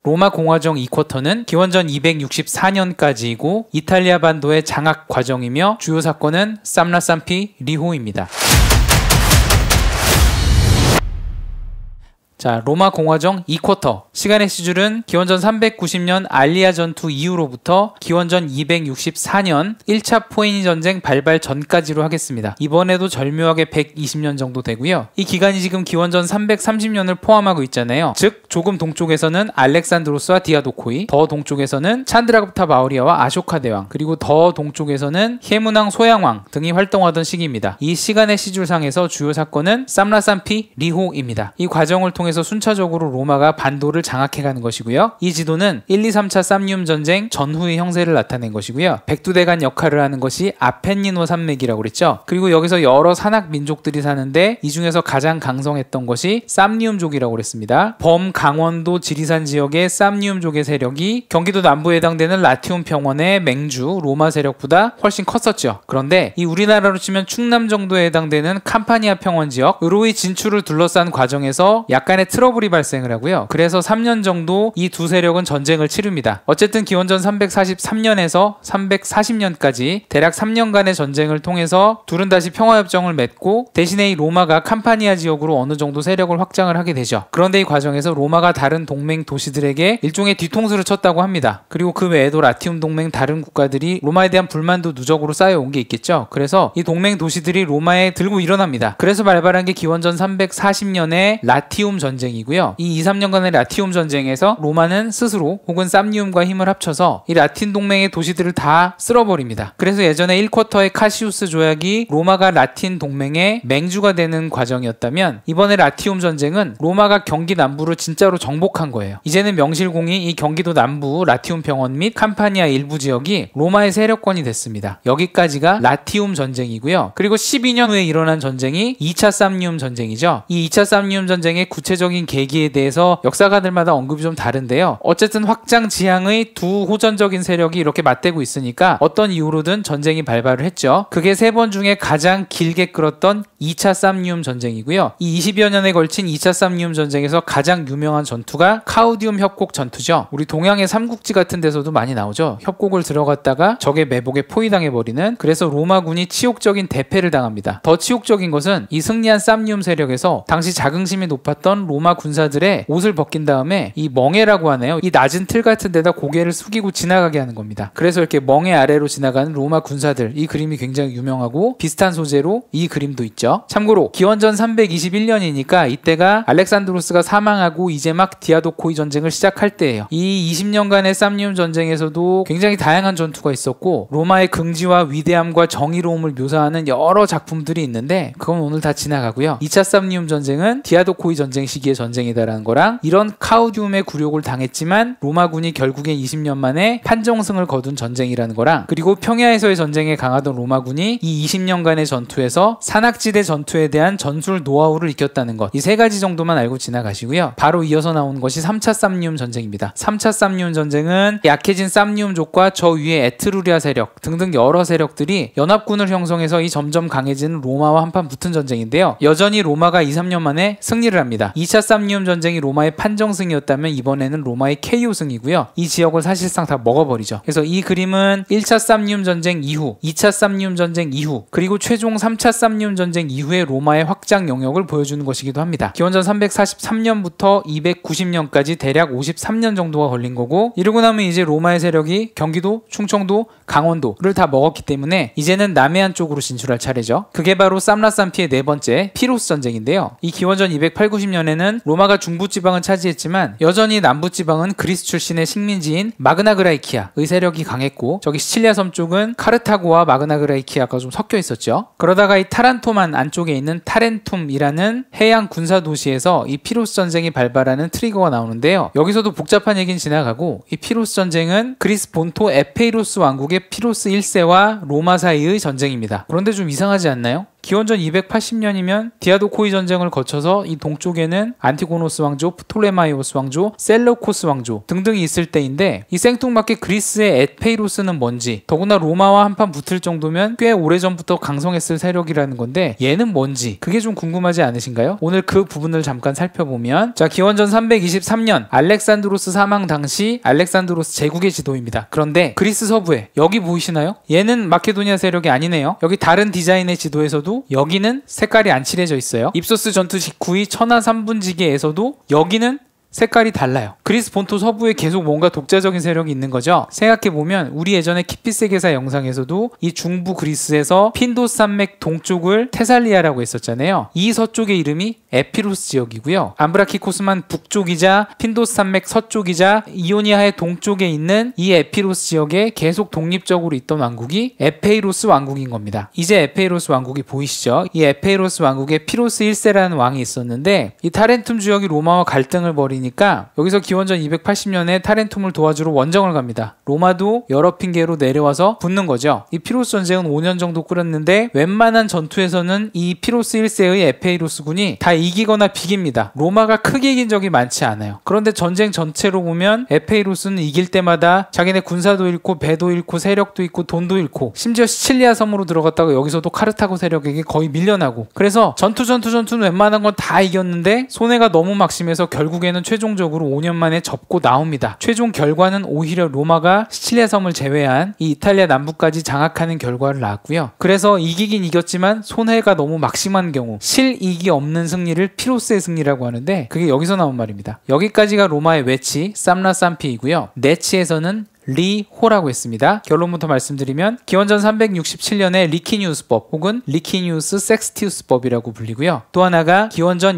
로마 공화정 2쿼터는 기원전 264년까지이고 이탈리아 반도의 장악 과정이며 주요 사건은 삼라산피 리호입니다. 자, 로마 공화정 2쿼터 시간의 시줄은 기원전 390년 알리아 전투 이후로부터 기원전 264년 1차 포에니 전쟁 발발 전까지로 하겠습니다. 이번에도 절묘하게 120년 정도 되고요. 이 기간이 지금 기원전 330년을 포함하고 있잖아요. 즉 조금 동쪽에서는 알렉산드로스와 디아도코이, 더 동쪽에서는 찬드라급타 마우리아와 아쇼카 대왕, 그리고 더 동쪽에서는 헤문왕 소양왕 등이 활동하던 시기입니다. 이 시간의 시줄상에서 주요 사건은 삼라산피 리호입니다. 이 과정을 통해 순차적으로 로마가 반도를 장악해가는 것이고요. 이 지도는 1, 2, 3차 쌈니움 전쟁 전후의 형세를 나타낸 것이고요. 백두대간 역할을 하는 것이 아펜니노 산맥이라고 그랬죠. 그리고 여기서 여러 산악 민족들이 사는데 이 중에서 가장 강성했던 것이 쌈니움족이라고 그랬습니다. 범강원도 지리산 지역의 쌈니움족의 세력이 경기도 남부에 해당되는 라티움 평원의 맹주 로마 세력보다 훨씬 컸었죠. 그런데 이 우리나라로 치면 충남 정도에 해당되는 캄파니아 평원 지역으로의 진출을 둘러싼 과정에서 약간의 트러블이 발생을 하고요. 그래서 3년 정도 이 두 세력은 전쟁을 치릅니다. 어쨌든 기원전 343년에서 340년까지 대략 3년간의 전쟁을 통해서 둘은 다시 평화협정을 맺고 대신에 이 로마가 캄파니아 지역으로 어느 정도 세력을 확장을 하게 되죠. 그런데 이 과정에서 로마가 다른 동맹 도시들에게 일종의 뒤통수를 쳤다고 합니다. 그리고 그 외에도 라티움 동맹 다른 국가들이 로마에 대한 불만도 누적으로 쌓여온 게 있겠죠. 그래서 이 동맹 도시들이 로마에 들고 일어납니다. 그래서 발발한 게 기원전 340년에 라티움 전쟁이고요. 이 2, 3년간의 라티움 전쟁에서 로마는 스스로 혹은 쌈니움과 힘을 합쳐서 이 라틴 동맹의 도시들을 다 쓸어버립니다. 그래서 예전에 1쿼터의 카시우스 조약이 로마가 라틴 동맹의 맹주가 되는 과정이었다면 이번에 라티움 전쟁은 로마가 경기 남부를 진짜로 정복한 거예요. 이제는 명실공히 이 경기도 남부 라티움 평원 및 캄파니아 일부 지역이 로마의 세력권이 됐습니다. 여기까지가 라티움 전쟁이고요. 그리고 12년 후에 일어난 전쟁이 2차 쌈니움 전쟁이죠. 이 2차 쌈니움 전쟁의 구체적인 계기에 대해서 역사가들마다 언급이 좀 다른데요. 어쨌든 확장 지향의 두 호전적인 세력이 이렇게 맞대고 있으니까 어떤 이유로든 전쟁이 발발을 했죠. 그게 3번 중에 가장 길게 끌었던 2차 쌈니움 전쟁이고요. 이 20여 년에 걸친 2차 쌈니움 전쟁에서 가장 유명한 전투가 카우디움 협곡 전투죠. 우리 동양의 삼국지 같은 데서도 많이 나오죠. 협곡을 들어갔다가 적의 매복에 포위당해버리는, 그래서 로마군이 치욕적인 대패를 당합니다. 더 치욕적인 것은 이 승리한 쌈니움 세력에서 당시 자긍심이 높았던 로마 군사들의 옷을 벗긴 다음에 이 멍에라고 하네요. 이 낮은 틀 같은 데다 고개를 숙이고 지나가게 하는 겁니다. 그래서 이렇게 멍에 아래로 지나가는 로마 군사들, 이 그림이 굉장히 유명하고 비슷한 소재로 이 그림도 있죠. 참고로 기원전 321년이니까 이때가 알렉산드로스가 사망하고 이제 막 디아도코이 전쟁을 시작할 때예요. 이 20년간의 쌈니움 전쟁에서도 굉장히 다양한 전투가 있었고 로마의 긍지와 위대함과 정의로움을 묘사하는 여러 작품들이 있는데 그건 오늘 다 지나가고요. 2차 쌈니움 전쟁은 디아도코이 전쟁 시기의 전쟁이다라는 거랑 이런 카우디움의 굴욕을 당했지만 로마군이 결국엔 20년 만에 판정승을 거둔 전쟁이라는 거랑, 그리고 평야에서의 전쟁에 강하던 로마군이 이 20년간의 전투에서 산악지대 전투에 대한 전술 노하우를 익혔다는 것, 이 세 가지 정도만 알고 지나가시고요. 바로 이어서 나오는 것이 3차 쌈니움 전쟁입니다. 3차 쌈니움 전쟁은 약해진 쌈니움족과 저 위에 에트루리아 세력 등등 여러 세력들이 연합군을 형성해서 이 점점 강해지는 로마와 한판 붙은 전쟁인데요. 여전히 로마가 2, 3년 만에 승리를 합니다. 2차 쌈니움 전쟁이 로마의 판정승이었다면 이번에는 로마의 KO승이고요. 이 지역을 사실상 다 먹어버리죠. 그래서 이 그림은 1차 쌈니움 전쟁 이후, 2차 쌈니움 전쟁 이후, 그리고 최종 3차 쌈니움 전쟁 이후의 로마의 확장 영역을 보여주는 것이기도 합니다. 기원전 343년부터 290년까지 대략 53년 정도가 걸린 거고, 이러고 나면 이제 로마의 세력이 경기도, 충청도, 강원도를 다 먹었기 때문에 이제는 남해안 쪽으로 진출할 차례죠. 그게 바로 삼라산피의 네 번째 피로스 전쟁인데요. 이 기원전 208, 90년에는 로마가 중부지방을 차지했지만 여전히 남부지방은 그리스 출신의 식민지인 마그나그라이키아의 세력이 강했고, 저기 시칠리아 섬 쪽은 카르타고와 마그나그라이키아가 좀 섞여 있었죠. 그러다가 이 타란토만 안쪽에 있는 타렌툼이라는 해양 군사 도시에서 이 피로스 전쟁이 발발하는 트리거가 나오는데요. 여기서도 복잡한 얘기는 지나가고, 이 피로스 전쟁은 그리스 본토 에페이로스 왕국의 피로스 1세와 로마 사이의 전쟁입니다. 그런데 좀 이상하지 않나요? 기원전 280년이면 디아도코이 전쟁을 거쳐서 이 동쪽에는 안티고노스 왕조, 프톨레마이오스 왕조, 셀레우코스 왕조 등등이 있을 때인데 이 생뚱맞게 그리스의 에페이로스는 뭔지, 더구나 로마와 한판 붙을 정도면 꽤 오래전부터 강성했을 세력이라는 건데 얘는 뭔지 그게 좀 궁금하지 않으신가요? 오늘 그 부분을 잠깐 살펴보면, 자, 기원전 323년 알렉산드로스 사망 당시 알렉산드로스 제국의 지도입니다. 그런데 그리스 서부에 여기 보이시나요? 얘는 마케도니아 세력이 아니네요. 여기 다른 디자인의 지도에서도 여기는 색깔이 안 칠해져 있어요. 입소스 전투 직후의 천하 3분지계에서도 여기는 색깔이 달라요. 그리스 본토 서부에 계속 뭔가 독자적인 세력이 있는 거죠. 생각해보면 우리 예전에 키피세 계사 영상에서도 이 중부 그리스에서 핀도스 산맥 동쪽을 테살리아라고 했었잖아요. 이 서쪽의 이름이 에피로스 지역이고요. 암브라키코스만 북쪽이자 핀도스 산맥 서쪽이자 이오니아의 동쪽에 있는 이 에피로스 지역에 계속 독립적으로 있던 왕국이 에페이로스 왕국인 겁니다. 이제 에페이로스 왕국이 보이시죠? 이 에페이로스 왕국에 피로스 1세라는 왕이 있었는데 이 타렌툼 지역이 로마와 갈등을 벌이니까 여기서 기원전 280년에 타렌툼을 도와주러 원정을 갑니다. 로마도 여러 핑계로 내려와서 붙는 거죠. 이 피로스 전쟁은 5년 정도 끌었는데 웬만한 전투에서는 이 피로스 1세의 에페이로스군이 다 이기거나 비깁니다. 로마가 크게 이긴 적이 많지 않아요. 그런데 전쟁 전체로 보면 에페이로스는 이길 때마다 자기네 군사도 잃고 배도 잃고 세력도 잃고 돈도 잃고 심지어 시칠리아 섬으로 들어갔다가 여기서도 카르타고 세력에게 거의 밀려나고, 그래서 전투는 웬만한 건 다 이겼는데 손해가 너무 막심해서 결국에는 최종적으로 5년 만에 접고 나옵니다. 최종 결과는 오히려 로마가 시칠리아 섬을 제외한 이 이탈리아 남부까지 장악하는 결과를 낳았고요. 그래서 이기긴 이겼지만 손해가 너무 막심한 경우 실이익이 없는 승리를 피로스의 승리라고 하는데 그게 여기서 나온 말입니다. 여기까지가 로마의 외치 쌈라쌈피이고요. 내치에서는 리호라고 했습니다. 결론부터 말씀드리면 기원전 367년에 리키니우스법 혹은 리키니우스 섹스티우스법이라고 불리고요. 또 하나가 기원전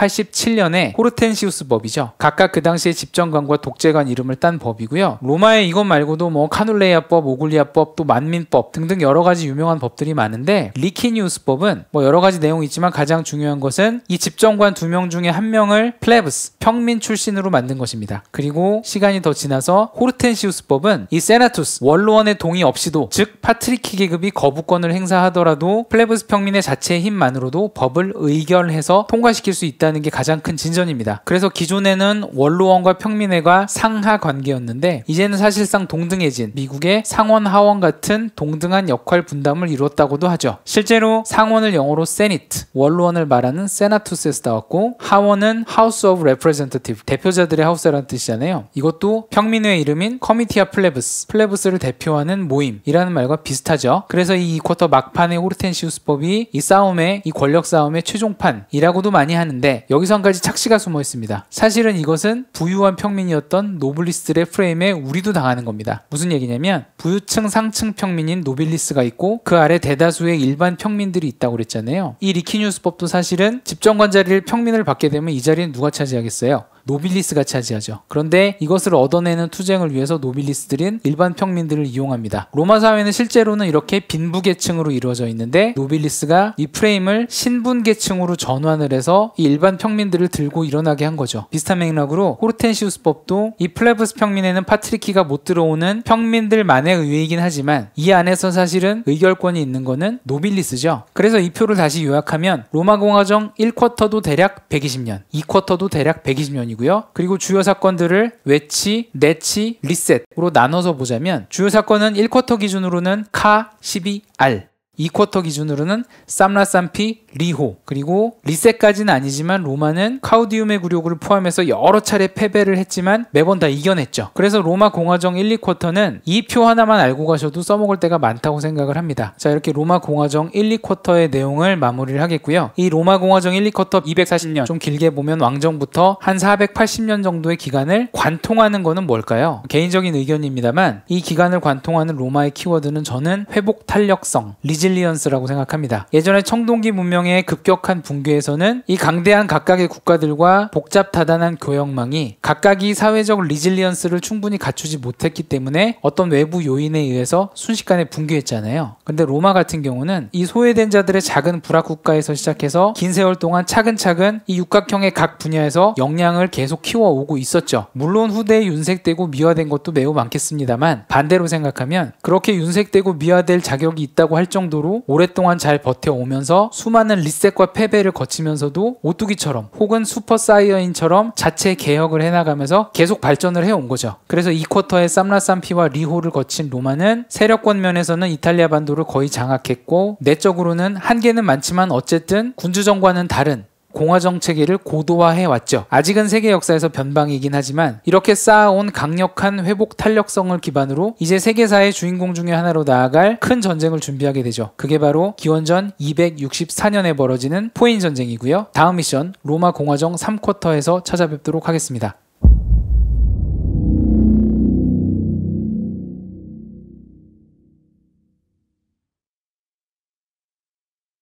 287년에 호르텐시우스법이죠. 각각 그 당시의 집정관과 독재관 이름을 딴 법이고요. 로마에 이것 말고도 뭐 카눌레이아법, 오굴리아법, 또 만민법 등등 여러 가지 유명한 법들이 많은데 리키니우스법은 뭐 여러 가지 내용이 있지만 가장 중요한 것은 이 집정관 2명 중에 1명을 플레브스, 평민 출신으로 만든 것입니다. 그리고 시간이 더 지나서 호르텐시우스 법은 이 세나투스, 원로원의 동의 없이도, 즉 파트리키 계급이 거부권을 행사하더라도 플레브스 평민의 자체의 힘만으로도 법을 의결해서 통과시킬 수 있다는 게 가장 큰 진전입니다. 그래서 기존에는 원로원과 평민회가 상하 관계였는데 이제는 사실상 동등해진 미국의 상원 하원 같은 동등한 역할 분담을 이루었다고도 하죠. 실제로 상원을 영어로 세니트, 원로원을 말하는 세나투스에서 나왔고 하원은 하우스 오브 레프레젠터티브, 대표자들의 하우스라는 뜻이잖아요. 이것도 평민회의 이름인 커미티 플레브스를 대표하는 모임이라는 말과 비슷하죠. 그래서 이 2쿼터 막판의 호르텐시우스법이 이 싸움의, 이 권력 싸움의 최종판이라고도 많이 하는데 여기서 한 가지 착시가 숨어 있습니다. 사실은 이것은 부유한 평민이었던 노블리스트의 프레임에 우리도 당하는 겁니다. 무슨 얘기냐면 부유층 상층 평민인 노빌리스가 있고 그 아래 대다수의 일반 평민들이 있다고 그랬잖아요. 이 리키니우스법도 사실은 집정관 자리를 평민을 받게 되면 이 자리는 누가 차지하겠어요? 노빌리스가 차지하죠. 그런데 이것을 얻어내는 투쟁을 위해서 노빌리스들은 일반 평민들을 이용합니다. 로마 사회는 실제로는 이렇게 빈부계층으로 이루어져 있는데 노빌리스가 이 프레임을 신분계층으로 전환을 해서 이 일반 평민들을 들고 일어나게 한 거죠. 비슷한 맥락으로 호르텐시우스법도 이 플레브스 평민에는 파트리키가 못 들어오는 평민들만의 의회이긴 하지만 이 안에서 사실은 의결권이 있는 거는 노빌리스죠. 그래서 이 표를 다시 요약하면 로마 공화정 1쿼터도 대략 120년, 2쿼터도 대략 120년이고 그리고 주요 사건들을 외치, 내치, 리셋으로 나눠서 보자면 주요 사건은 1쿼터 기준으로는 카 12R, 2쿼터 기준으로는 쌈라쌈피, 리호, 그리고 리셋까지는 아니지만 로마는 카우디움의 굴욕을 포함해서 여러 차례 패배를 했지만 매번 다 이겨냈죠. 그래서 로마 공화정 1, 2쿼터는 이 표 하나만 알고 가셔도 써먹을 때가 많다고 생각을 합니다. 자, 이렇게 로마 공화정 1, 2쿼터의 내용을 마무리를 하겠고요. 이 로마 공화정 1, 2쿼터 240년, 좀 길게 보면 왕정부터 한 480년 정도의 기간을 관통하는 거는 뭘까요? 개인적인 의견입니다만 이 기간을 관통하는 로마의 키워드는 저는 회복 탄력성, 리질리언스라고 생각합니다. 예전에 청동기 문명의 급격한 붕괴에서는 이 강대한 각각의 국가들과 복잡다단한 교역망이 각각이 사회적 리질리언스를 충분히 갖추지 못했기 때문에 어떤 외부 요인에 의해서 순식간에 붕괴했잖아요. 근데 로마 같은 경우는 이 소외된 자들의 작은 부락국가에서 시작해서 긴 세월 동안 차근차근 이 육각형의 각 분야에서 역량을 계속 키워오고 있었죠. 물론 후대에 윤색되고 미화된 것도 매우 많겠습니다만 반대로 생각하면 그렇게 윤색되고 미화될 자격이 있다고 할 정도로 정도로 오랫동안 잘 버텨오면서 수많은 리셋과 패배를 거치면서도 오뚜기처럼 혹은 슈퍼 사이어인처럼 자체 개혁을 해나가면서 계속 발전을 해온 거죠. 그래서 2쿼터에 쌈라쌈피와 리호를 거친 로마는 세력권 면에서는 이탈리아 반도를 거의 장악했고 내적으로는 한계는 많지만 어쨌든 군주정과는 다른 공화정 체계를 고도화해 왔죠. 아직은 세계 역사에서 변방이긴 하지만 이렇게 쌓아온 강력한 회복 탄력성을 기반으로 이제 세계사의 주인공 중에 하나로 나아갈 큰 전쟁을 준비하게 되죠. 그게 바로 기원전 264년에 벌어지는 포에니 전쟁이고요. 다음 미션 로마 공화정 3쿼터에서 찾아뵙도록 하겠습니다.